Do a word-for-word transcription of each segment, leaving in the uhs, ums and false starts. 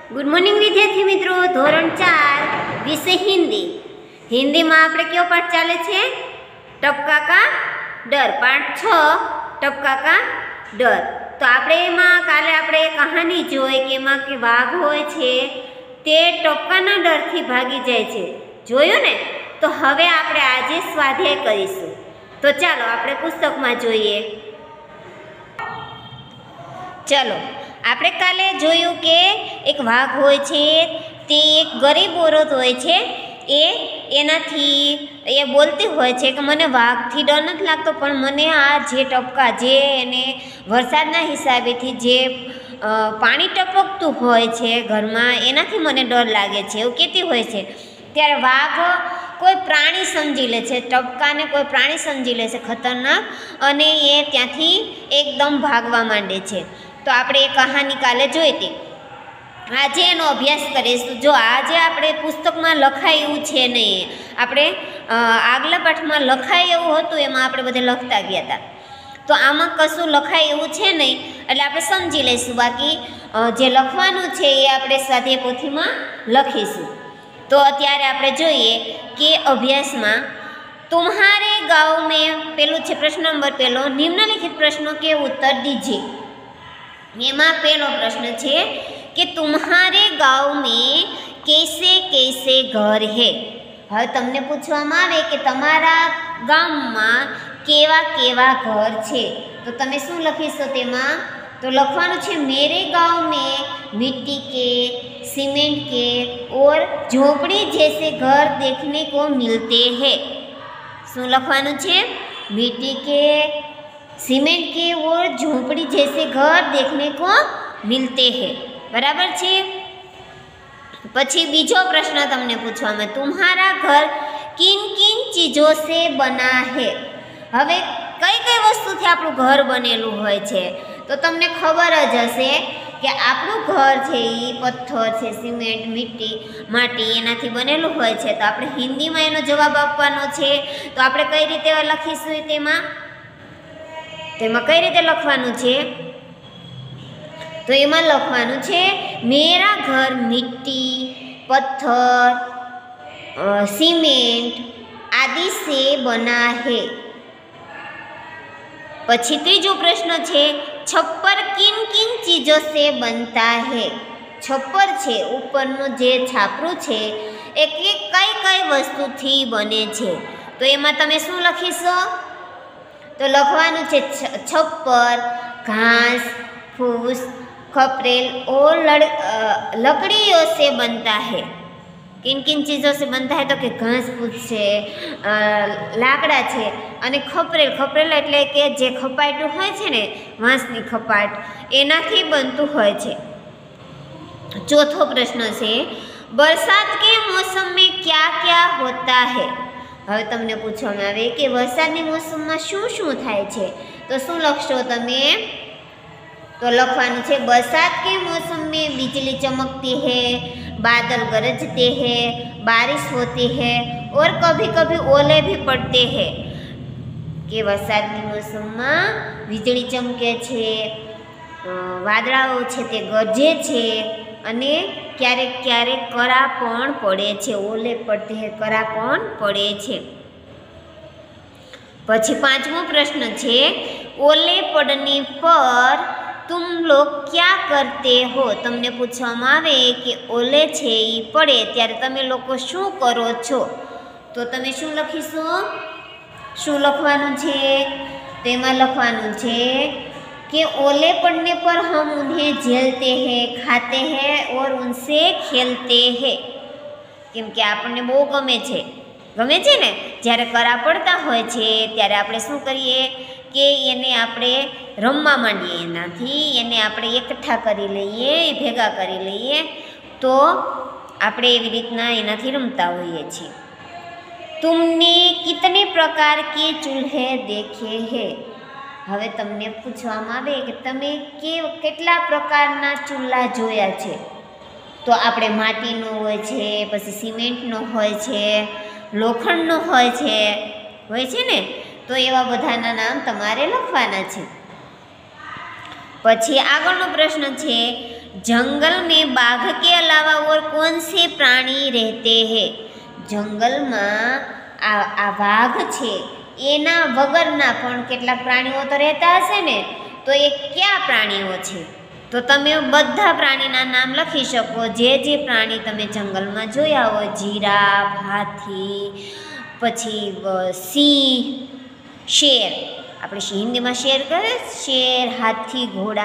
Good morning विद्यार्थी मित्रों, धोरण चार विषय हिंदी। हिंदी में आपणे क्यों पाठ चाले छे? टपका का डर। पाठ छ टपका का डर। तो आपणे एमां काले आपणे कहानी जोई के एमां के वाघ होय छे ते टपकाना डरथी भागी जाय छे। जोयुं ने? तो हवे आपणे आजे स्वाध्याय करीशुं। तो चालो आपणे पुस्तकमां जोईए। चलो આપણે કાલે જોયું કે એક વાઘ હોય છે તે એક ગરીબ ઓરત હોય છે એ એનાથી એ બોલતી હોય છે કે મને વાઘથી ડર નથી લાગતો, પણ મને આ જે ટપકા જે એને વરસાદના હિસાબેથી જે પાણી ટપકતું હોય છે ઘરમાં એનાથી મને ડર લાગે છે એવું કહેતી હોય છે। ત્યારે વાઘ કોઈ પ્રાણી સમજી લે છે, ટપકાને કોઈ પ્રાણી સમજી લે છે ખતરનાક, અને એ ત્યાંથી એકદમ ભાગવા માંડે છે। तो आपणे कहानी काले जोई थी। आजे एनो अभ्यास करीशुं। जो आजे आपणे पुस्तकमां लखायुं छे नहीं, आपणे आगला पाठमां लखाय एवुं हतुं एमां आपणे बधे लखता गया था। तो आमां कशुं लखाय एवुं छे नहीं एटले आपणे समजी लईशुं। बाकी जे लखवानुं छे ए आपणे स्वाध्याय पोथीमां लखीशुं। तो अत्यारे आपणे जोईए के अभ्यासमां तुम्हारे गांव में पेलुं छे प्रश्न नंबर पेलो, निम्नलिखित प्रश्नों के उत्तर दीजिए। एमां पहलो प्रश्न है कि तुम्हारे गांव में कैसे कैसे घर है। हवे तमने पूछवामां आवे कि तमारा गाममां केवा केवा घर छे, तो तमे शुं लखीशो तेमां? तो लखवानुं छे मेरे गांव में मिट्टी के, सीमेंट के और झोपड़ी जैसे घर देखने को मिलते हैं। शुं लखवानुं छे? मिट्टी के, सीमेंट के और झोपड़ी जैसे घर देखने को मिलते हैं। बराबर छे। पछी बीजो प्रश्न तमने पूछवा में, तुम्हारा घर किन किन चीजों से बना है। हवे कई कई वस्तु थी आपणुं घर बनेलुं होय छे, तो तमने खबर ज हशे कि आपणुं घर छे ई पत्थर छे, सीमेंट, मिट्टी, माटी एनाथी बनेलुं होय छे। तो आपणे हिंदीमां एनो जवाब आपवानो छे। तो आपणे कई रीते लखीशुं तेमां? तेमां कई रीते लखवानुं छे? तो एमां लखवानुं छे मेरा घर मिट्टी, पत्थर, सीमेंट आदि से बना है। पछी तीजो प्रश्न छे छप्पर किन किन चीजों से बनता है। छप्पर छे उपरनुं जे छापरुं छे ए कई कई वस्तुथी बने छे। तो एमां तमे शुं लखीशो? तो लखवानुं छे छप्पर घास, फूस, खपरेल और लड़ लकड़ियों से बनता है। किन किन चीज़ों से बनता है? तो कि घास फूस छे, लाकड़ा छे, अने खपरेल खपरेल एटले के जे खपाटुं होय छे ने वांसनी खपाट एनाथी बनतुं होय छे। चौथो प्रश्न छे बरसात के मौसम में क्या क्या होता है। हवे तमने पूछवामां आवे कि वरसादनी मोसममां शुं शुं थाय छे, तो शुं लखशो तमे? तो लखवानुं छे बरसात के मौसम में बिजली चमकती है, बादल गरजते हैं, बारिश होती है और कभी कभी ओले भी पड़ते हैं। कि वरसादनी मोसममां वीजળી चमके छे, वादळाओ छे ते गरजे छे, अने क्यारेक क्यारेक करा पण पड़े छे। ओले पड़ते हैं, करा पण पड़े छे। पछी पांचमो प्रश्न छे ओले पड़ने पर तुम लोग क्या करते हो। तमने पूछवामां आवे कि ओले छे ई पड़े त्यारे तमे लोको शुं करो छो। तो तमे शुं लखीशो? शुं लखवानुं छे? तेमां लखवानुं छे कि ओले पड़ने पर हम उन्हें झेलते हैं, खाते हैं और उनसे खेलते हैं। केम के आपने बहु गमे छे, गमे छे ने ज्यारे करा पड़ता होय छे त्यारे आपणे शुं करीए के एने आपणे रमवा मांडीए, एनाथी एने आपणे एकठा करी लईए, भेगा करी लईए, तो आपणे एवी रीतना एनाथी रमता होईए छीए। तुमने कितने प्रकार के चूल्हे देखे हैं। हवे तमने पूछवामां आवे कि तमे के केटला प्रकारना चूल्हा जोया छे। तो आपणे माटीनो होय छे, पछी सीमेंटनो होय छे, लोखंडनो होय छे, होय छे ने। तो एवा बधाना नाम तमारे लखवाना छे। पछी आगळनो प्रश्न छे जंगल में बाघ के अलावा और कौन से प्राणी रहते हैं? जंगल में आ आ वाघ छे एना वगरना पण केटलाक प्राणीओ तो रहता हशे ने, तो ए क्या प्राणीओ छे? तो तमे बधा प्राणीना नाम लखी शको, जे जे प्राणी तमे जंगल में जोया हो, जीराफ, हाथी, पछी सिंह, शेर, આપણે હિન્દીમાં શેર કહે, શેર, હાથી, ઘોડા,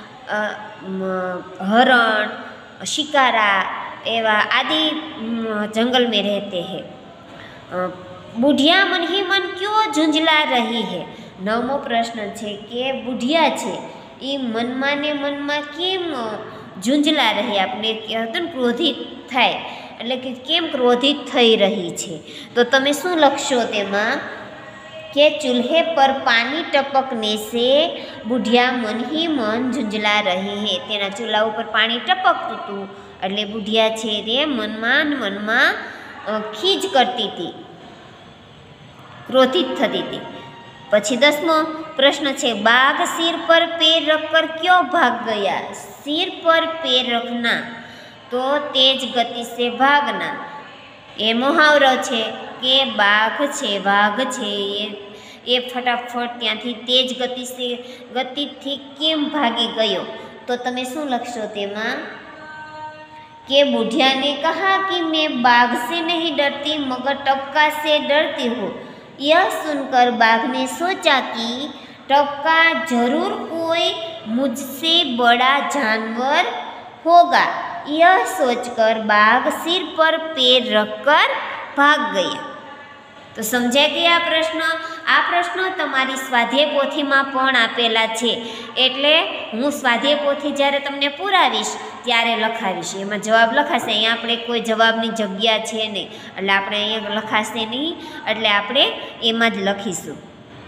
हरण, शिकारा एवा आदि जंगल में रहते हैं। बुढ़िया मन ही मन क्यों झुंझला रही है? नवमो प्रश्न है कि बुढ़िया है ये मनमा ने मनमा केम झुंझला रही, आपने कहते ने क्रोधित थाय એટલે કે કેમ ક્રોધિત થઈ રહી છે? તો તમે શું લખશો તેમાં કે चूल्हे पर पानी टपकने से बुढ़िया मन ही मन झुंझला रही है। तेना चूल्हा पर पानी टपकतुं हतुं એટલે बुढ़िया छे ते मनमा ने मनमा खीज करती थी, क्रोधित थती थी। पछी दसमो प्रश्न है बाघ सिर पर पैर रखकर क्यों भाग गया? सिर पर पैर रखना तो तेज गति से भागना। ए मुहावरो छे के बाघ छे वाघ छे ये ये फटाफट त्यांथी तेज गति से गति थी केम भागी गयो? तो तमे शुं लखशो तेमां के बुढ़िया ने कहा कि मैं बाघ से नहीं डरती मगर टपका से डरती हूँ। यह सुनकर बाघ ने सोचा कि टपका जरूर कोई मुझसे बड़ा जानवर होगा। यह सोचकर बाघ सिर पर पैर रखकर भाग गया। तो समझे गया प्रश्न? आ प्रश्न तमारी स्वाध्याय पोथी में पण आपेला छे, एटले हूँ स्वाध्याय पोथी ज्यारे तमने पुरावीश त्यारे लखावीश, एमां जवाब लखाशे। अहींया आपणे कोई जवाबनी जग्या छे नहीं એટલે આપણે અહીંયા લખાશે નહીં, એટલે આપણે એમાં જ લખીશું।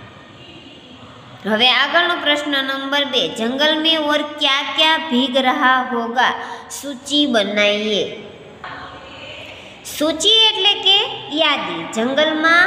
હવે આગળનો પ્રશ્ન નંબર બે, जंगल में और क्या क्या भीग रहा होगा? सूची बनाइए। सूची एटले के यादी। जंगल में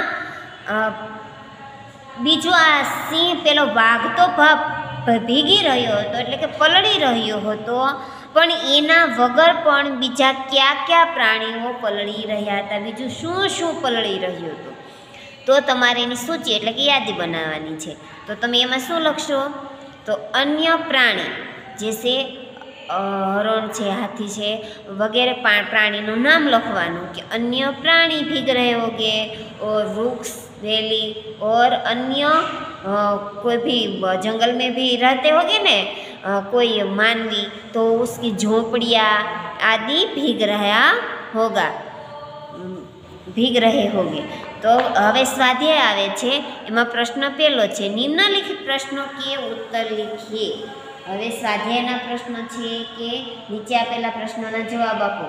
बीजो आ सिंह पेलो वाघ तो भीगी रह्यो हतो एटले के पलળી रह्यो हतो, पण एना वगर पण बीजा क्या क्या प्राणीओ पलળી रह्या हता, बीजुं शुं शुं पलળી रह्युं हतुं? तो तमारे एनी सूची एटले के यादी बनाववानी छे। तो तमे एमां शुं लखशो? तो अन्य प्राणी जैसे हरण है, हाथी है वगैरह प्राणीનું नाम लखवानुं कि अन्य प्राणी भीग रहे होंगे, और वृक्ष, वेली और अन्य कोई भी जंगल में भी रहते होंगे ने कोई मानवी, तो उसकी झोपड़ियाँ आदि भीग रहा होगा, भीग रहे होंगे। तो हवे स्वाध्याय आवे छे, एमां प्रश्न पहेलो छे निम्नलिखित प्रश्नों के उत्तर लिखिए। हवे स्वाध्यायना प्रश्न छे के नीचे आपेला प्रश्नोना जवाब आपो।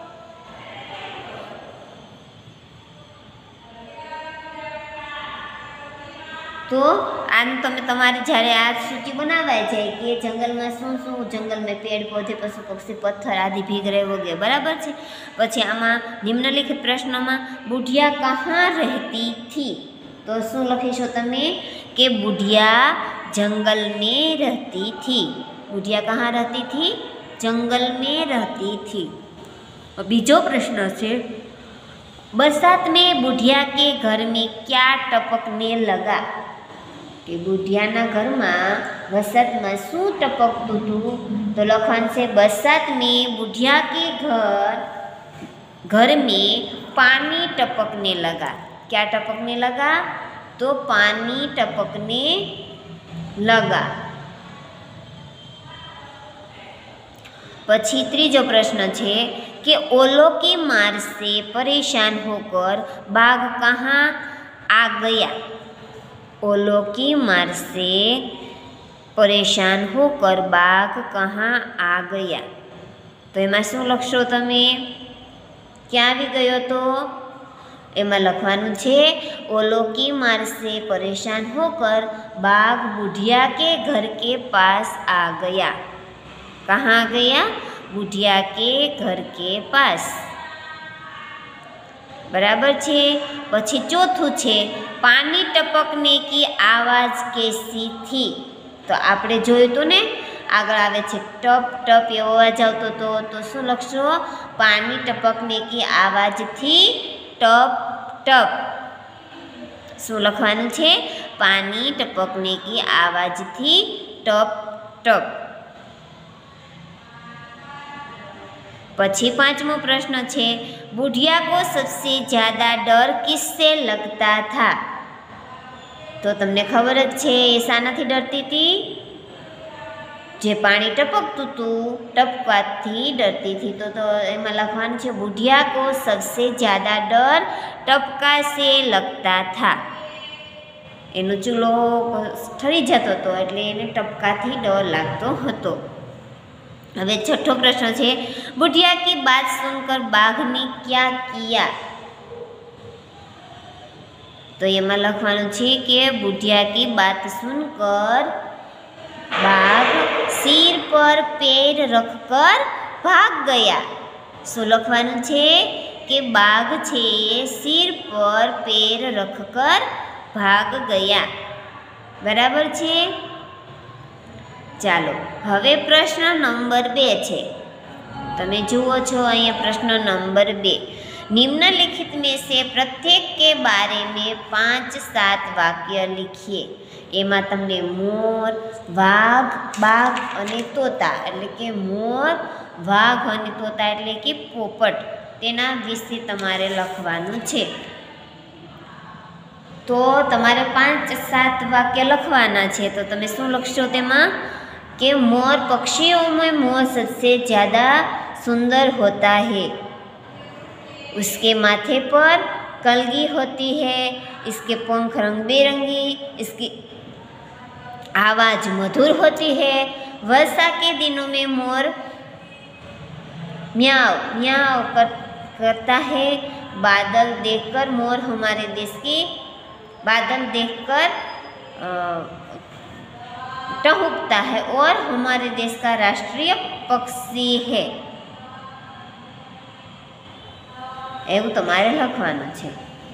तो आम तमे तमारी ज्यारे आ सूची बनावाय जाए कि जंगल में शुं शुं, जंगल में पेड़ पौधे पशु पक्षी पत्थर आदि भीग रहे होगे, बराबर छे। पछी आमां निम्नलिखित प्रश्नों में बुढ़िया कहाँ रहती थी? तो शुं लखीशो तमे कि बुढ़िया जंगल में रहती थी। बुढ़िया कहाँ रहती थी? जंगल में रहती थी। बीजो प्रश्न है बरसात में बुढ़िया के घर में क्या टपकने लगा? कि बुढ़ियाना घर में वरसाद में शू टपकतुं हतुं? तो लखवानुं छे बरसात में बुढ़िया के घर घर में पानी टपकने लगा। क्या टपकने लगा? तो पानी टपकने लगा। पछी त्रीजो प्रश्न है कि ओलो की मार से परेशान होकर बाघ कहाँ आ गया? ओलो की मार से परेशान होकर बाघ कहाँ आ गया? तो एमां शुं लखशो तमे? क्या आवी गयो? तो एमां लखवानुं छे ओलो की मार से परेशान होकर बाघ बुढ़िया के घर के पास आ गया। कहाँ गया? बुढ़िया के घर के पास, बराबर छे। पछी चौथुं छे पानी टपकने की आवाज़ कैसी थी? तो आपणे जोयुं तो ने આગળ આવે છે ટપ ટપ એવો અવાજ આવતો હતો, તો શું લખશો? પાણી ટપકને કી આવાજથી ટપ ટપ. શું લખવાનું છે? પાણી ટપકને કી આવાજથી ટપ ટપ. પછી પાંચમો પ્રશ્ન છે, बुढ़िया को सबसे ज़्यादा डर किससे लगता था? તો તમને ખબર જ છે એ શાનાથી ડરતી હતી? જે પાણી ટપકતું હતું ટપકવાથી ડરતી હતી. તો તો એમાં લખવાનું છે बुढ़िया को सबसे ज़्यादा डर टपका से लगता था. એનો ચૂલો ઠરી જતો હતો એટલે એને ટપકાથી ડર લાગતો હતો. હવે છઠ્ઠો પ્રશ્ન છે, बुढ़िया की बात सुनकर बाघ ने क्या किया? તો એમાં લખવાનું છે કે बुढ़िया की बात सुनकर बाघ सिर पर पैर रखकर भाग गया. શું લખવાનું છે? કે બાઘ છે સિર પર पैर रखकर ભાગ ગયા. બરાબર છે? ચાલો હવે પ્રશ્ન નંબર બે છે. તમે જુઓ છો અહીંયા પ્રશ્ન નંબર બે, निम्नलिखित में से प्रत्येक के बारे में पाँच सात वाक्य लिखिए. એમાં તમને મોર, વાઘ, બાઘ અને તોતા એટલે કે મોર, વાઘ અને તોતા એટલે કે પોપટ તેના વિશે તમારે લખવાનું છે. તો તમારે પાંચ સાત વાક્ય લખવાના છે. તો તમે શું લખશો તેમાં? कि मोर पक्षियों में मोर सबसे ज़्यादा सुंदर होता है, उसके माथे पर कलगी होती है, इसके पंख रंग बिरंगी, इसकी आवाज़ मधुर होती है, वर्षा के दिनों में मोर म्याऊ म्याऊ कर, करता है, बादल देखकर मोर हमारे देश की बादल देखकर टहकता है और हमारे देश का राष्ट्रीय पक्षी है. એવું તમારે લખવાનું છે.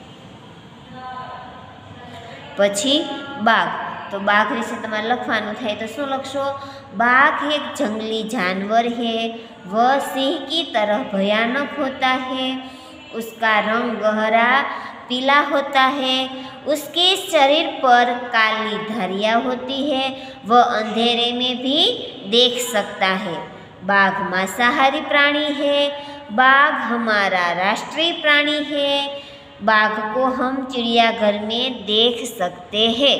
પછી બાઘ, તો બાઘ વિશે તમારે લખવાનું થાય તો શું લખશો? बाघ एक जंगली जानवर है, वह सिंह की तरह भयानक होता है, उसका रंग गहरा पीला होता है, उसके शरीर पर काली धारियाँ होती है, वह अंधेरे में भी देख सकता है. बाघ मांसाहारी प्राणी है, बाघ हमारा राष्ट्रीय प्राणी है, बाघ को हम चिड़ियाघर में देख सकते हैं.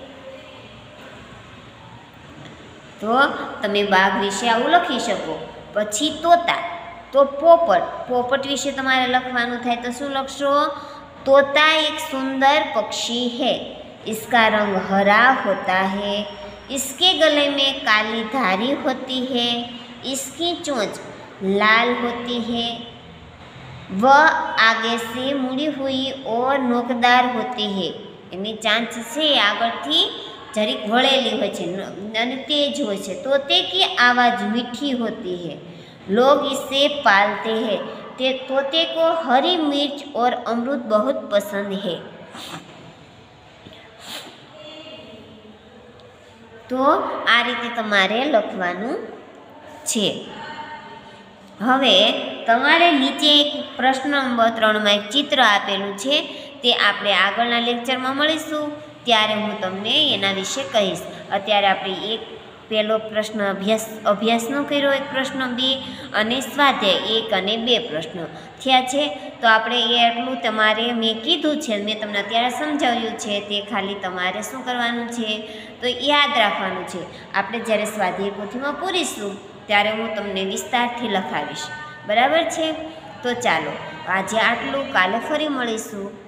तो તમે બાઘ વિશે આવું લખી શકો. પછી તોતા, તો પોપટ, પોપટ વિશે તમારે લખવાનું થાય તો શું લખશો? तोता एक सुंदर पक्षी है, इसका रंग हरा होता है, इसके गले में काली धारी होती है, इसकी चोंच लाल होती है, वह आगे से मुड़ी हुई और नोकदार होती है. એની ચાંચ છે આગળથી જરીક વળેલી હોય છે અને તેજ હોય છે. तोते की आवाज़ मीठी होती है, लोग इसे पालते हैं, ते तोते को हरी मिर्च और अमरूद बहुत पसंद है. तो आ रीते तमारे लखवानुं छे. हवे तमारे नीचे एक प्रश्न नंबर त्रण में एक चित्र आपेलू छे, ते आपणे आगळना लेक्चरमां मळीशुं त्यारे हूँ तमने एना विषे कहीश. अत्यारे आपणे एक पहलो प्रश्न अभ्यास अभ्यासनो कर्यो, एक प्रश्न बे अने स्वाध्याय एक अने बे प्रश्न थया छे. तो आपणे एटलुं तमारे मैं कीधुं छे, मैं तमने अत्यारे समजाव्युं छे ते खाली तमारे शुं करवानुं छे तो याद राखवानुं छे. आपणे ज्यारे स्वाध्याय पोथीमां पूरीशुं त्यारे हूँ तमने विस्तारथी लखावीश. बराबर छे? तो चालो आजे आटलुं, काले फरी मळीशुं.